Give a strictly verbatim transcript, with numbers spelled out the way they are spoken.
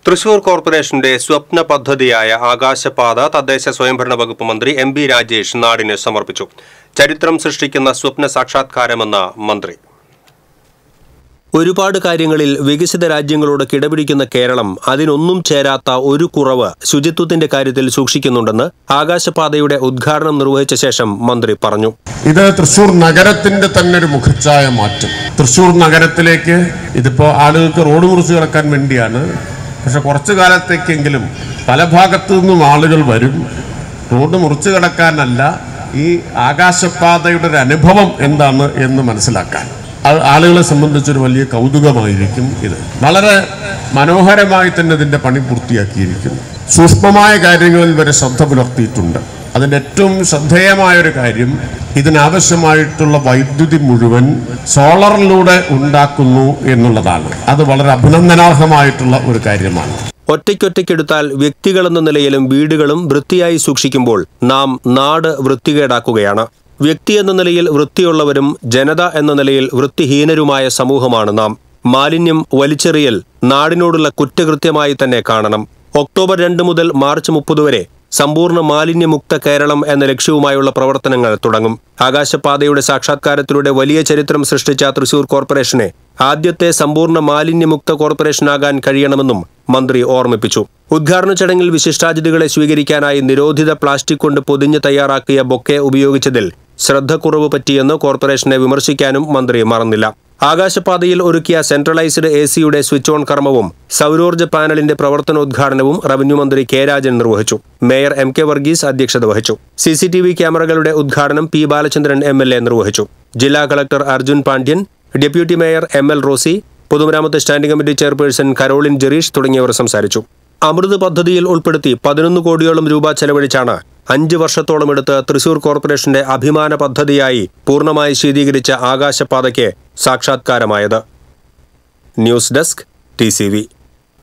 തൃശൂർ കോർപ്പറേഷന്റെ സ്വപ്ന പദ്ധതിയായ ആകാശപാത തദ്ദേശ സ്വയംഭരണ വകുപ്പ് മന്ത്രി എം ബി രാജേഷ് നാടിന് സമർപ്പിച്ചു. ചരിത്രം സൃഷ്ടിക്കുന്ന സ്വപ്ന സാക്ഷാത്കാരമെന്ന മന്ത്രി. ഒരുപാട് കാര്യങ്ങളിൽ വികസിത രാജ്യങ്ങളോട് കിടപിടിക്കുന്ന കേരളം അതിനൊന്നും ചേരാത്ത ഒരു കുറവ് ശുചിത്വത്തിന്റെ കാര്യത്തിൽ സൂക്ഷിക്കുന്നുണ്ടെന്ന് ആകാശപാതയുടെ ഉദ്ഘാടനം നിർവഹിച്ച ശേഷം മന്ത്രി പറഞ്ഞു. ഇത് തൃശൂർ നഗരത്തിന്റെ തന്നെ ഒരു മുഖച്ഛായ മാറ്റം. തൃശൂർ നഗരത്തിലേക്ക് ഇതിപ്പോ ആളുകൾക്ക് റോഡ് മുറിച്ച് കിടക്കാൻ വേണ്ടിയാണ്. പക്ഷെ കുറച്ചു കാലത്തേക്കെങ്കിലും പല ഭാഗത്തു നിന്നും ആളുകൾ വരും. റോഡ് മുറിച്ചു കിടക്കാനല്ല, ഈ ആകാശപാതയുടെ ഒരു അനുഭവം എന്താണ് എന്ന് മനസ്സിലാക്കാൻ. ആളുകളെ സംബന്ധിച്ചൊരു വലിയ കൗതുകമായിരിക്കും ഇത്. വളരെ മനോഹരമായി തന്നെ ഇതിൻ്റെ പണി പൂർത്തിയാക്കിയിരിക്കുന്നു. സൂക്ഷ്മമായ കാര്യങ്ങളിൽ വരെ ശ്രദ്ധ പുലർത്തിയിട്ടുണ്ട്. അതിൻ്റെ ഏറ്റവും ശ്രദ്ധേയമായൊരു കാര്യം, ഇതിനാവശ്യമായിട്ടുള്ള വൈദ്യുതി മുഴുവൻ സോളറിലൂടെ ഉണ്ടാക്കുന്നു എന്നുള്ളതാണ്. അത് വളരെ അഭിനന്ദനാർഹമായിട്ടുള്ള ഒരു കാര്യമാണ്. ഒറ്റയ്ക്കൊറ്റയ്ക്കെടുത്താൽ വ്യക്തികളെന്ന നിലയിലും വീടുകളും വൃത്തിയായി സൂക്ഷിക്കുമ്പോൾ നാം നാട് വൃത്തികേടാക്കുകയാണ്. വ്യക്തി എന്ന നിലയിൽ വൃത്തിയുള്ളവരും ജനത എന്ന നിലയിൽ വൃത്തിഹീനരുമായ സമൂഹമാണ് നാം. മാലിന്യം വലിച്ചെറിയൽ നാടിനോടുള്ള കുറ്റകൃത്യമായി തന്നെ കാണണം. ഒക്ടോബർ രണ്ട് മുതൽ മാർച്ച് മുപ്പത് വരെ സമ്പൂർണ്ണ മാലിന്യമുക്ത കേരളം എന്ന ലക്ഷ്യവുമായുള്ള പ്രവർത്തനങ്ങൾ തുടങ്ങും. ആകാശപാതയുടെ സാക്ഷാത്കാരത്തിലൂടെ വലിയ ചരിത്രം സൃഷ്ടിച്ച തൃശൂർ കോർപ്പറേഷനെ ആദ്യത്തെ സമ്പൂർണ്ണ മാലിന്യമുക്ത കോർപ്പറേഷനാകാൻ കഴിയണമെന്നും മന്ത്രി ഓർമ്മിപ്പിച്ചു. ഉദ്ഘാടന ചടങ്ങിൽ വിശിഷ്ടാതിഥികളെ സ്വീകരിക്കാനായി നിരോധിത പ്ലാസ്റ്റിക് കൊണ്ട് പൊതിഞ്ഞ് തയ്യാറാക്കിയ ബൊക്കെ ഉപയോഗിച്ചതിൽ ശ്രദ്ധക്കുറവ് പറ്റിയെന്ന് കോർപ്പറേഷനെ വിമർശിക്കാനും മന്ത്രി മറന്നില്ല. ആകാശപാതയിൽ ഒരുക്കിയ സെൻട്രലൈസ്ഡ് എ സിയുടെ സ്വിച്ച് ഓൺ കർമ്മവും സൗരോർജ്ജ പാനലിന്റെ പ്രവർത്തനോദ്ഘാടനവും റവന്യൂ മന്ത്രി കെ രാജൻ നിർവഹിച്ചു. മേയർ എം കെ വർഗീസ് അധ്യക്ഷത വഹിച്ചു. സി സി ടി വി ക്യാമറകളുടെ ഉദ്ഘാടനം P Balachandran M L A നിർവഹിച്ചു. ജില്ലാ collector Arjun Pandian, deputy mayor M L Rosy, പൊതുമരാമത്ത് standing committee chairperson Caroline Jereesh തുടങ്ങിയവർ സംസാരിച്ചു. അമൃത് പദ്ധതിയിൽ ഉൾപ്പെടുത്തി പതിനൊന്ന് കോടിയോളം രൂപ ചെലവഴിച്ചാണ് അഞ്ച് വർഷത്തോളം എടുത്ത് തൃശൂർ കോർപ്പറേഷന്റെ അഭിമാന പദ്ധതിയായി പൂർണ്ണമായി ശീതീകരിച്ച ആകാശപാതയ്ക്ക് സാക്ഷാത്കാരമായത്. News desk T C V.